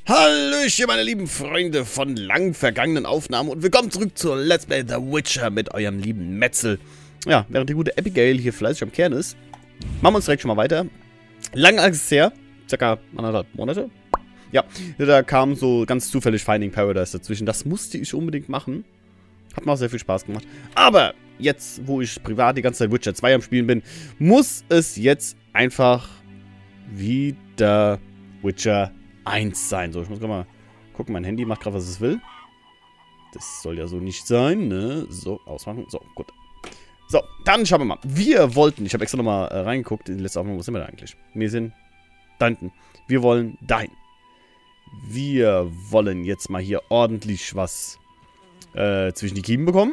Hallöchen, meine lieben Freunde von lang vergangenen Aufnahmen und willkommen zurück zur Let's Play The Witcher mit eurem lieben Metzel. Ja, während die gute Abigail hier fleißig am Kern ist, machen wir uns direkt schon mal weiter. Lange ist es her, circa 1,5 Monate. Ja, da kam so ganz zufällig Finding Paradise dazwischen. Das musste ich unbedingt machen. Hat mir auch sehr viel Spaß gemacht. Aber jetzt, wo ich privat die ganze Zeit Witcher 2 am Spielen bin, muss es jetzt einfach wieder Witcher 1 sein. So, ich muss gerade mal gucken, mein Handy macht gerade, was es will. Das soll ja so nicht sein, ne? So, ausmachen. So, gut. So, dann schauen wir mal. Wir wollten, ich habe extra nochmal reingeguckt, in die letzte Aufnahme, wo sind wir da eigentlich? Wir sind da hinten. Wir wollen dahin. Wir wollen jetzt mal hier ordentlich was zwischen die Kiemen bekommen.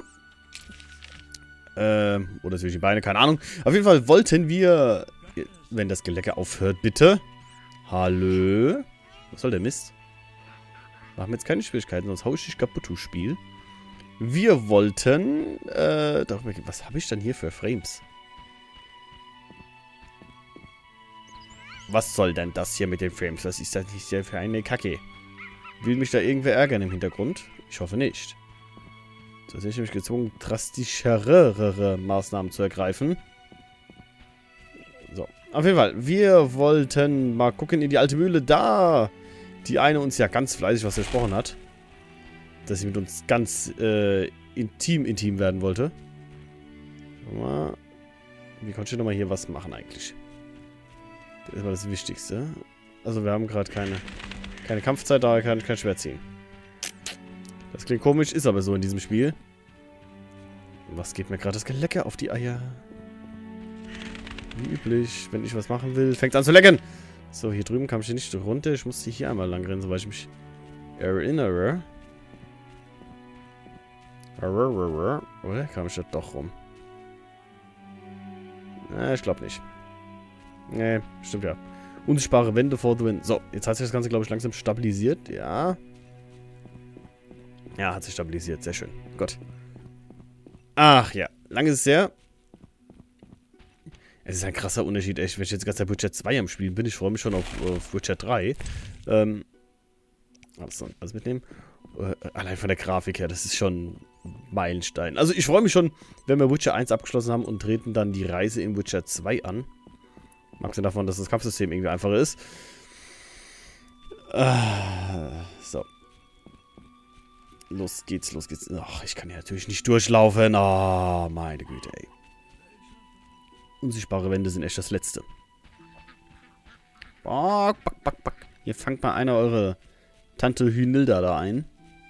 Oder zwischen die Beine, keine Ahnung. Auf jeden Fall wollten wir, wenn das Gelecke aufhört, bitte. Hallo? Was soll der Mist? Machen wir jetzt keine Schwierigkeiten, sonst hau ich dich kaputt, du Spiel. Wir wollten, doch, was habe ich dann hier für Frames? Was soll denn das hier mit den Frames? Was ist das hier für eine Kacke? Will mich da irgendwer ärgern im Hintergrund? Ich hoffe nicht. Da sehe ich mich gezwungen, drastischere Maßnahmen zu ergreifen. So, auf jeden Fall. Wir wollten mal gucken in die alte Mühle. Da die eine uns ja ganz fleißig was versprochen hat. Dass sie mit uns ganz intim werden wollte. Schau mal. Wie konnte ich nochmal hier was machen eigentlich? Das war das Wichtigste. Also wir haben gerade keine Kampfzeit, da kann ich kein Schwert ziehen. Das klingt komisch, ist aber so in diesem Spiel. Was geht mir gerade das Gelecke auf die Eier? Wie üblich, wenn ich was machen will, fängt es an zu lecken. So, hier drüben kam ich hier nicht runter. Ich musste hier einmal lang rennen, soweit ich mich erinnere. Oder kam ich da doch rum? Ich glaube nicht. Nee, stimmt ja. Unsichtbare Wände for the win. So, jetzt hat sich das Ganze, glaube ich, langsam stabilisiert. Ja. Ja, hat sich stabilisiert. Sehr schön. Gut. Ach ja. Lange ist es her. Es ist ein krasser Unterschied, echt. Wenn ich jetzt die ganze Zeit Witcher 2 am Spielen bin, ich freue mich schon auf Witcher 3. Alles mitnehmen. Allein von der Grafik her, das ist schon Meilenstein. Also ich freue mich schon, wenn wir Witcher 1 abgeschlossen haben und treten dann die Reise in Witcher 2 an. Abgesehen davon, dass das Kampfsystem irgendwie einfacher ist. So. Los geht's, los geht's. Ach, ich kann hier natürlich nicht durchlaufen. Oh, meine Güte, ey. Unsichtbare Wände sind echt das Letzte. Back, back, back, back. Hier fangt mal einer eure Tante Hünilda da ein.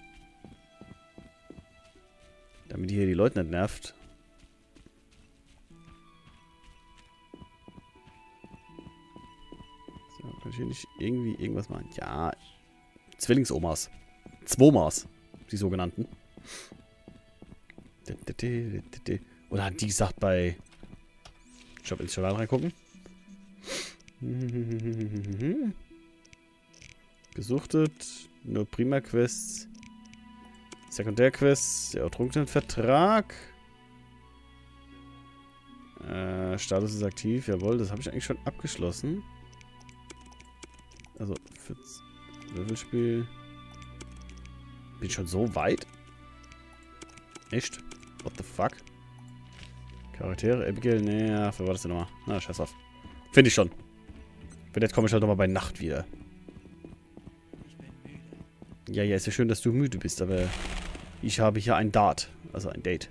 Damit ihr hier die Leute nicht nervt. So, kann ich hier nicht irgendwie irgendwas machen? Ja. Zwillingsomas. Zwomas. Die sogenannten. Oder hat die gesagt bei... Ich will schon mal reingucken. Gesuchtet. Nur Prima-Quests. Sekundärquests. Der Ertrunkenenvertrag. Status ist aktiv. Jawohl, das habe ich eigentlich schon abgeschlossen. Also, Würfelspiel. Bin schon so weit? Echt? What the fuck? Charaktere, Abigail, nee, wer war das denn nochmal? Na, scheiß auf. Finde ich schon. Wenn jetzt komme ich halt nochmal bei Nacht wieder. Ja, ist ja schön, dass du müde bist, aber ich habe hier ein Date. Also ein Date.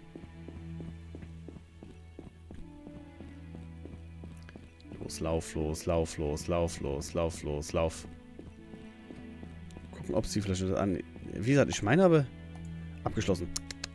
Los, lauf. Gucken, ob sie vielleicht an. Wie gesagt, ich meine aber abgeschlossen.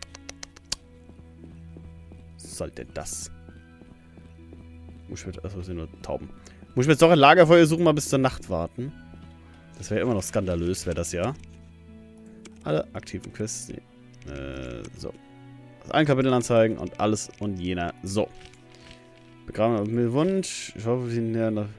Sollte das. Muss ich mit. Achso, sind nur Tauben. Muss ich mir jetzt doch ein Lagerfeuer suchen, mal bis zur Nacht warten. Das wäre immer noch skandalös, wäre das ja. Alle aktiven Quests. Nee. So. Also ein Kapitel anzeigen und alles und jener. So. Begraben mit Wunsch. Ich hoffe, wir sind ja noch.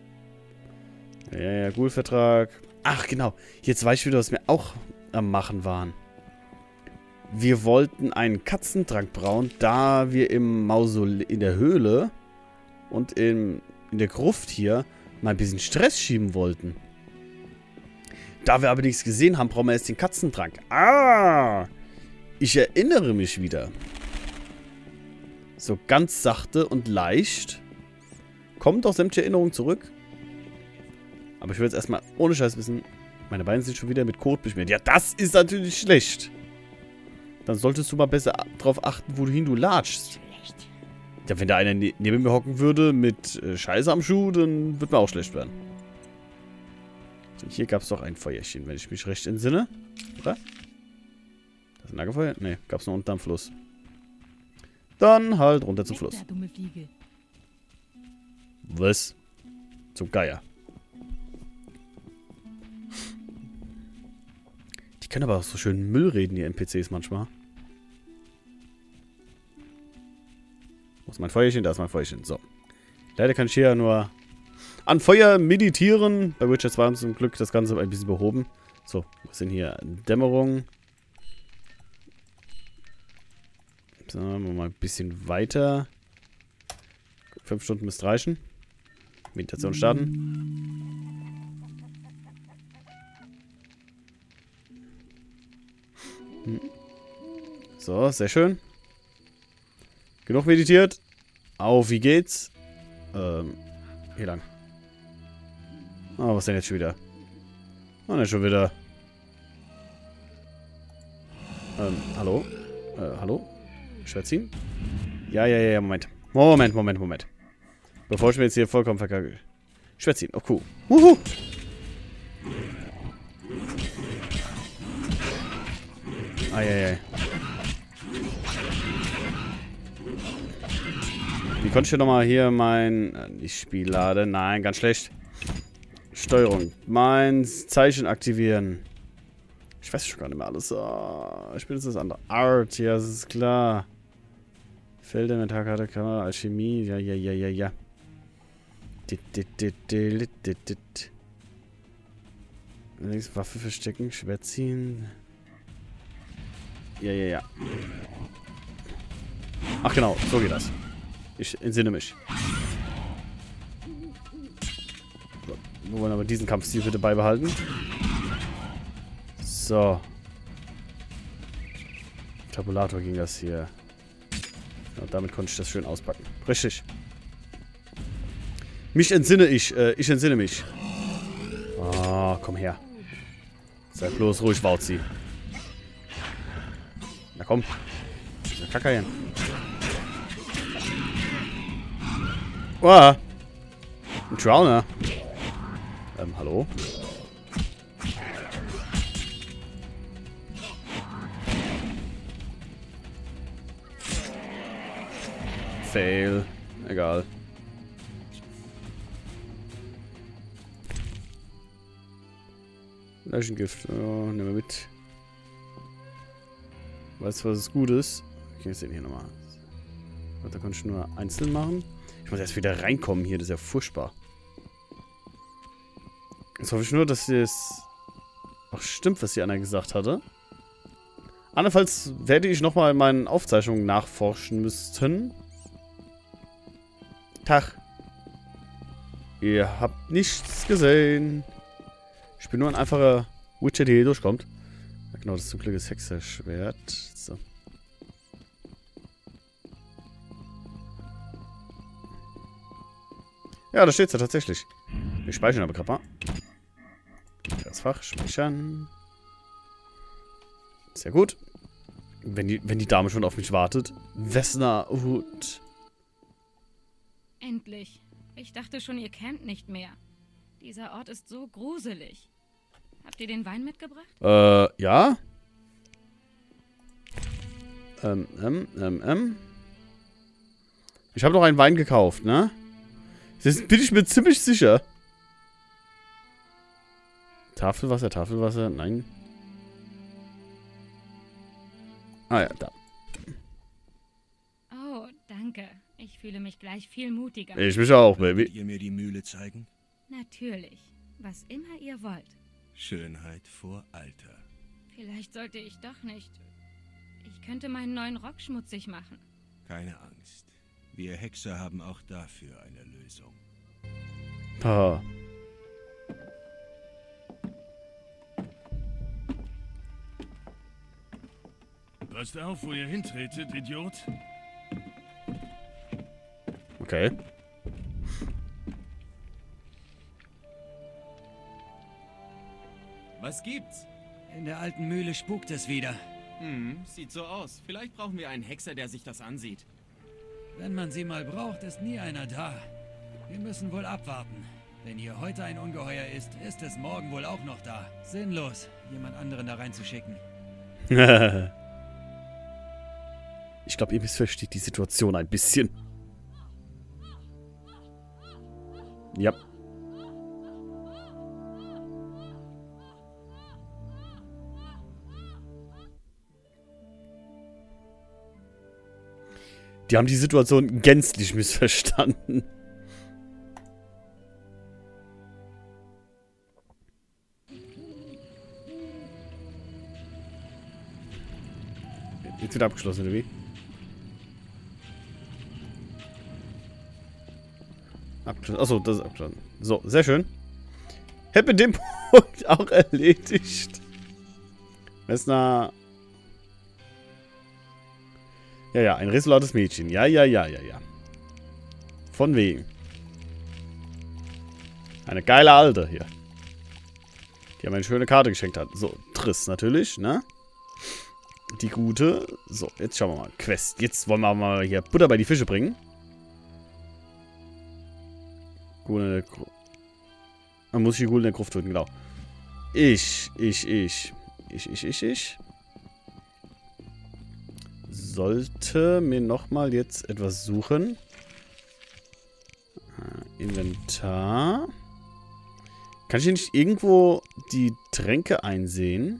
Ja, Ghoul-Vertrag. Ach, genau. Jetzt weiß ich wieder, was wir auch am Machen waren. Wir wollten einen Katzentrank brauen, da wir im Mausoleum, in der Höhle und in der Gruft hier mal ein bisschen Stress schieben wollten. Da wir aber nichts gesehen haben, brauchen wir erst den Katzentrank. Ah! Ich erinnere mich wieder. So ganz sachte und leicht. Kommt auch sämtliche Erinnerungen zurück. Aber ich will jetzt erstmal ohne Scheiß wissen, meine Beine sind schon wieder mit Kot beschmiert. Ja, das ist natürlich schlecht. Dann solltest du mal besser darauf achten, wohin du latschst. Ja, wenn da einer neben mir hocken würde mit Scheiße am Schuh, dann wird mir auch schlecht werden. So, hier gab es doch ein Feuerchen, wenn ich mich recht entsinne. Oder? Das ist ein Lagerfeuer? Ne, gab es nur unten am Fluss. Dann halt runter zum Fluss. Was? Zum Geier. Die können aber auch so schön Müll reden, die NPCs manchmal. Wo ist mein Feuerchen? Da ist mein Feuerchen. So. Leider kann ich hier ja nur an Feuer meditieren. Bei Witcher 2 haben zum Glück das Ganze ein bisschen behoben. So, wir sind hier Dämmerung. So, mal ein bisschen weiter. 5 Stunden müsste reichen. Meditation starten. So, sehr schön. Genug meditiert. Auf, wie geht's? Hier lang. Oh, was denn jetzt schon wieder? Oh, nicht schon wieder. Hallo? Hallo? Schwätzchen? Ja, Moment. Moment. Bevor ich mir jetzt hier vollkommen verkacke. Schwätzchen, oh cool. Wuhu! Eieiei. Wie konnte ich denn nochmal hier mein... nicht Spiellade, nein, ganz schlecht. Steuerung. Mein Zeichen aktivieren. Ich weiß schon gar nicht mehr alles. Oh, ich bin jetzt das andere. Art, ja, das ist klar. Felder, Metallkarte, Kamera, Alchemie, ja. Links Waffe verstecken, Schwätzchen. Ja. Ach genau, so geht das. Ich entsinne mich. So, wir wollen aber diesen Kampfstil bitte beibehalten. So. Tabulator ging das hier. Und damit konnte ich das schön auspacken. Richtig. Ich entsinne mich. Oh, komm her. Sei bloß ruhig, Wauzi. Na komm. Dieser Kackerchen. Oh. Ein Drowner. Hallo? Fail. Egal. Leichengift. Oh, nehmen wir mit. Weißt du, was es gut ist? Ich kann jetzt den hier nochmal. Da kann ich nur einzeln machen. Ich muss erst wieder reinkommen hier. Das ist ja furchtbar. Jetzt hoffe ich nur, dass es auch stimmt, was die Anna gesagt hatte. Andernfalls werde ich nochmal in meinen Aufzeichnungen nachforschen müssten. Tag. Ihr habt nichts gesehen. Ich bin nur ein einfacher Witcher, der hier durchkommt. Ja, genau, das ist zum Glück das Hexerschwert. So. Ja, da steht's ja tatsächlich. Wir speichern aber gerade mal. Das Fach, speichern. Sehr gut. Wenn die Dame schon auf mich wartet. Wessnerhut. Endlich. Ich dachte schon, ihr kennt nicht mehr. Dieser Ort ist so gruselig. Habt ihr den Wein mitgebracht? Ja. Ich habe noch einen Wein gekauft, ne? Das bin ich mir ziemlich sicher. Tafelwasser, nein. Ah ja, da. Oh, danke. Ich fühle mich gleich viel mutiger. Ich mich auch, Baby. Könnt ihr mir die Mühle zeigen? Natürlich. Was immer ihr wollt. Schönheit vor Alter. Vielleicht sollte ich doch nicht. Ich könnte meinen neuen Rock schmutzig machen. Keine Angst. Wir Hexer haben auch dafür eine Lösung. Ah. Passt auf, wo ihr hintretet, Idiot. Okay. Was gibt's? In der alten Mühle spukt es wieder. Sieht so aus. Vielleicht brauchen wir einen Hexer, der sich das ansieht. Wenn man sie mal braucht, ist nie einer da. Wir müssen wohl abwarten. Wenn hier heute ein Ungeheuer ist, ist es morgen wohl auch noch da. Sinnlos, jemand anderen da reinzuschicken. Ich glaube, ihr missversteht die Situation ein bisschen. Ja. Die haben die Situation gänzlich missverstanden. Jetzt wieder abgeschlossen, oder wie? Abgeschlossen. Achso, das ist abgeschlossen. So, sehr schön. Hätte mit dem Punkt auch erledigt. Messner. Ja, ein resolates Mädchen. Ja. Von wegen. Eine geile Alte hier. Die haben eine schöne Karte geschenkt hat. So, Triss natürlich, ne? Die gute. So, jetzt schauen wir mal. Quest. Jetzt wollen wir mal hier Butter bei die Fische bringen. Man muss die Ghoul in der Gruft töten, genau. Ich. Sollte mir nochmal jetzt etwas suchen. Inventar. Kann ich hier nicht irgendwo die Tränke einsehen?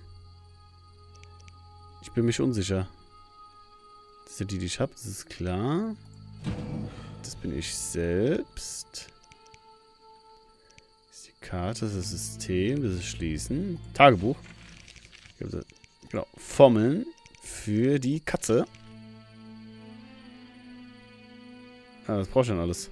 Ich bin mich unsicher. Das sind die ich habe, das ist klar. Das bin ich selbst. Das ist die Karte, das ist das System, das ist Schließen. Tagebuch. Genau, Formeln für die Katze. Ah, das braucht schon alles.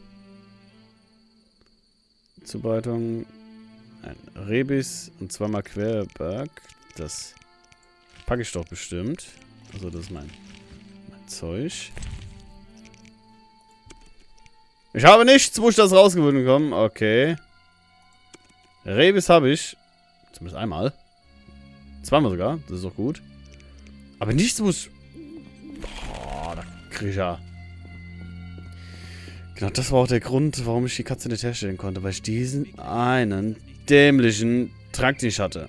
Zubereitung. Ein Rebis und zweimal Querberg. Das packe ich doch bestimmt. Also das ist mein Zeug. Ich habe nichts, wo ich das rausgefunden komme. Okay. Rebis habe ich. Zumindest einmal. Zweimal sogar. Das ist doch gut. Aber nichts, wo ich... Boah, da krieg ich ja... Genau, das war auch der Grund, warum ich die Katze nicht herstellen konnte. Weil ich diesen einen dämlichen Trank nicht hatte.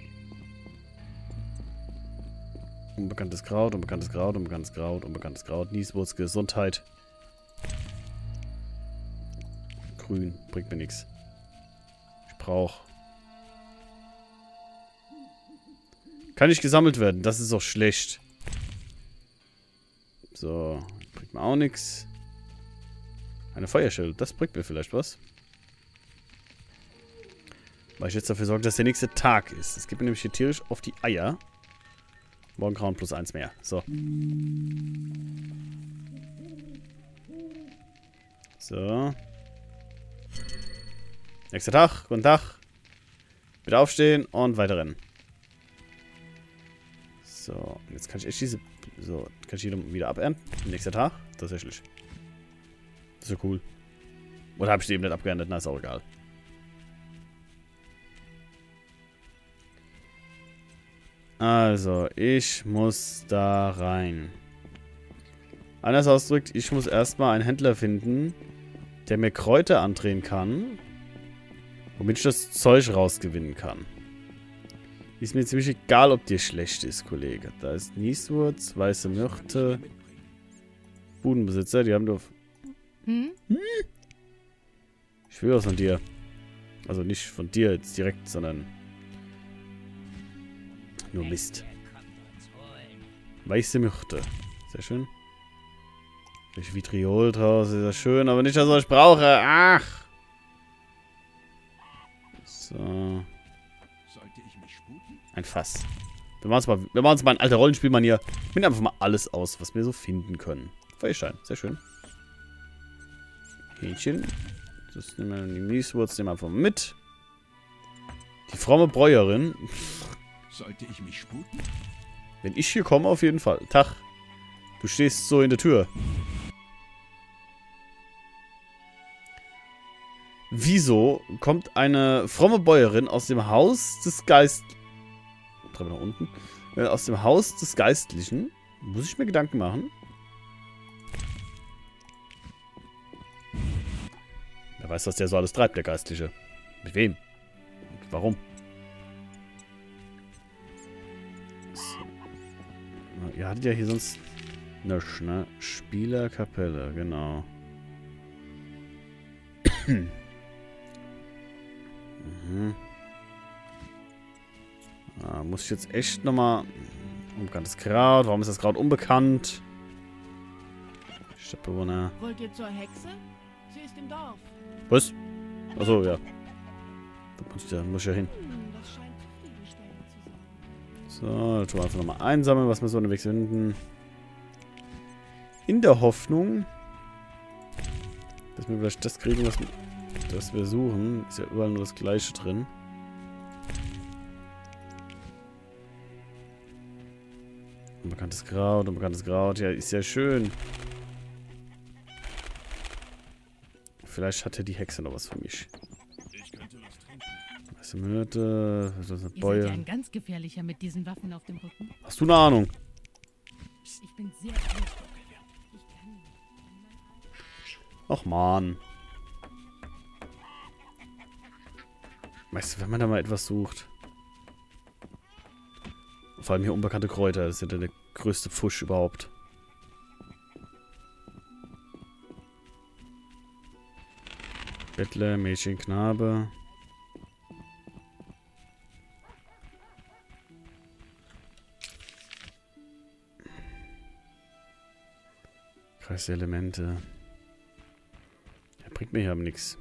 Unbekanntes Kraut, unbekanntes Kraut, unbekanntes Kraut, unbekanntes Kraut. Nieswurz, Gesundheit. Grün, bringt mir nichts. Ich brauche... Kann nicht gesammelt werden, das ist auch schlecht. So, bringt mir auch nichts. Eine Feuerschelle, das bringt mir vielleicht was. Weil ich jetzt dafür sorge, dass der nächste Tag ist. Es gibt mir nämlich hier tierisch auf die Eier. Morgengrauen plus 1 mehr. So. So. Nächster Tag, guten Tag. Bitte aufstehen und weiterrennen. So, jetzt kann ich echt diese... So, kann ich hier wieder abernten. Nächster Tag, tatsächlich. Das ist ja cool. Oder habe ich die eben nicht abgeerntet? Na, ist auch egal. Also, ich muss da rein. Anders ausgedrückt, ich muss erstmal einen Händler finden, der mir Kräuter andrehen kann, womit ich das Zeug rausgewinnen kann. Ist mir ziemlich egal, ob dir schlecht ist, Kollege. Da ist Nieswurz, weiße Myrte, Budenbesitzer, die haben doch... Ich will was von dir. Also nicht von dir jetzt direkt, sondern... Nur Mist. Weiße Myrte. Sehr schön. Durch Vitriol draus, ist das schön, aber nicht das, was ich brauche. Ach! So. Ein Fass. Wir machen uns mal ein alter Rollenspielmanier. Wir nehmen einfach mal alles aus, was wir so finden können. Feuerstein, sehr schön. Hähnchen. Das nehmen wir, die Nieswurz nehmen wir einfach mit. Die fromme Bräuerin. Sollte ich mich sputen? Wenn ich hier komme, auf jeden Fall. Tag. Du stehst so in der Tür. Wieso kommt eine fromme Bäuerin aus dem Haus des Treppe nach unten. Aus dem Haus des Geistlichen? Muss ich mir Gedanken machen? Wer weiß, was der so alles treibt, der Geistliche. Mit wem? Und warum? So. Ihr hattet ja hier sonst nichts, ne? Spielerkapelle, genau. Mhm. Muss ich jetzt echt nochmal... Unbekanntes Kraut. Warum ist das Kraut unbekannt? Stadtbewohner. Wollt ihr zur Hexe? Sie ist im Dorf. Was? Achso, ja. Da muss ich ja hin. Das scheint zufriedenstellend zu sein. So, dann tun wir einfach nochmal einsammeln, was wir so unterwegs finden. In der Hoffnung, dass wir vielleicht das kriegen, was wir suchen. Ist ja überall nur das Gleiche drin. Unbekanntes Kraut, unbekanntes Kraut. Ja, ist ja schön. Vielleicht hat ja die Hexe noch was für mich. Ich könnte was trinken. Weiße Myrte, was ist das, eine Ihr seid ja Bäuer. ein ganz gefährlicher mit diesen Waffen auf dem Rücken. Hast du eine Ahnung? Ich bin sehr gut. Ich kann nicht. Ach man. Weißt du, wenn man da mal etwas sucht. Vor allem hier unbekannte Kräuter, das ist ja der größte Pfusch überhaupt. Bettler, Mädchen, Knabe. Kreis der Elemente. Der bringt mir hier aber nichts.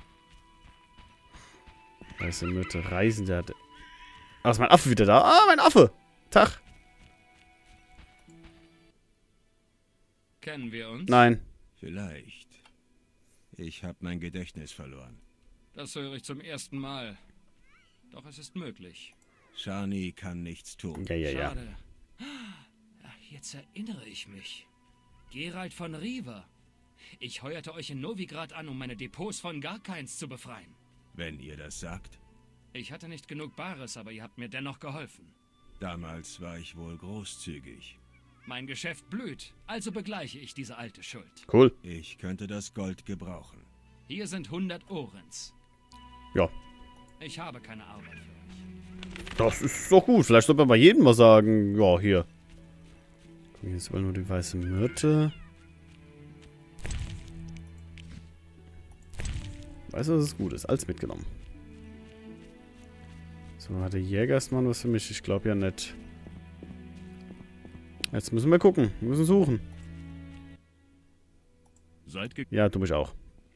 Weiße Myrte, Reisender. Ah, ist mein Affe wieder da? Ah, mein Affe! Tag! Kennen wir uns? Nein. Vielleicht. Ich habe mein Gedächtnis verloren. Das höre ich zum ersten Mal. Doch es ist möglich. Shani kann nichts tun. Ja. Schade. Ach, jetzt erinnere ich mich. Geralt von Riva. Ich heuerte euch in Novigrad an, um meine Depots von Garkeins zu befreien. Wenn ihr das sagt. Ich hatte nicht genug Bares, aber ihr habt mir dennoch geholfen. Damals war ich wohl großzügig. Mein Geschäft blüht, also begleiche ich diese alte Schuld. Cool. Ich könnte das Gold gebrauchen. Hier sind 100 Orens. Ja. Ich habe keine Arbeit für euch. Das ist doch gut. Vielleicht sollte man bei jedem mal sagen, ja, hier. Hier ist aber nur die weiße Myrte. Weißt du, dass es gut ist? Alles mitgenommen. So, hat der Jägersmann was für mich? Ich glaube ja nicht. Jetzt müssen wir gucken. Wir müssen suchen. Seid ge... Ja, du mich auch.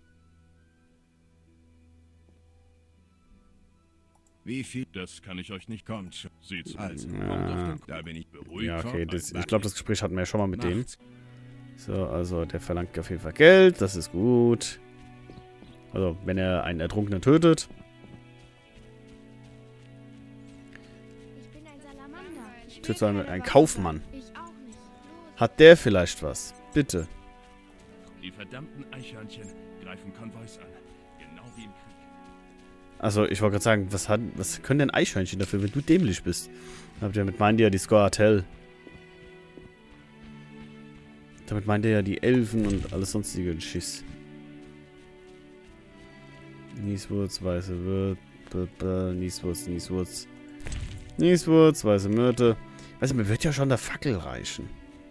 Wie viel? Das kann ich euch nicht. Kommt schon. Seht zu. Also, Ja. da bin ich Beruhigt. Ja, okay. kommt. Ich glaube, das Gespräch hatten wir ja schon mal mit dem. Macht's. So, also der verlangt auf jeden Fall Geld. Das ist gut. Also, wenn er einen Ertrunkenen tötet. Ich bin ein Salamander. Tötet einen Kaufmann. Ich auch nicht. Los. Hat der vielleicht was? Bitte. Die verdammten Eichhörnchen greifen Konvois an. Genau wie im Krieg. Also, ich wollte gerade sagen, was können denn Eichhörnchen dafür, wenn du dämlich bist? Damit meint ihr ja die Scoia'tael. Damit meint ihr ja die Elfen und alles sonstige Schiss. Nieswurz, weiße Myrte. Nieswurz, weiße Myrte. Also, mir wird ja schon der Fackel reichen.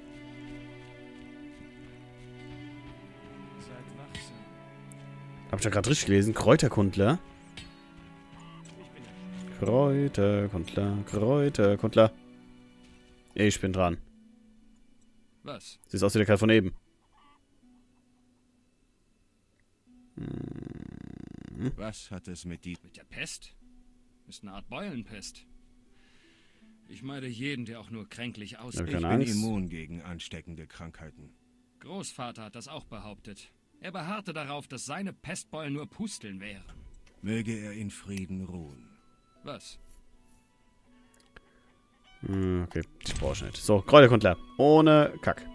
Seid wachsam. Hab ich ja gerade richtig gelesen. Kräuterkundler. Kräuterkundler. Ich bin dran. Was? Siehst aus wie der Kerl von eben. Was hat es mit die... Mit der Pest? Ist eine Art Beulenpest. Ich meide jeden, der auch nur kränklich Ja, aussieht. Ich keine bin Angst. immun gegen ansteckende Krankheiten. Großvater hat das auch behauptet. Er beharrte darauf, dass seine Pestbeulen nur Pusteln wären. Möge er in Frieden ruhen. Was? Okay, ich brauche nicht. So, Kräuterkundler. Ohne Kack.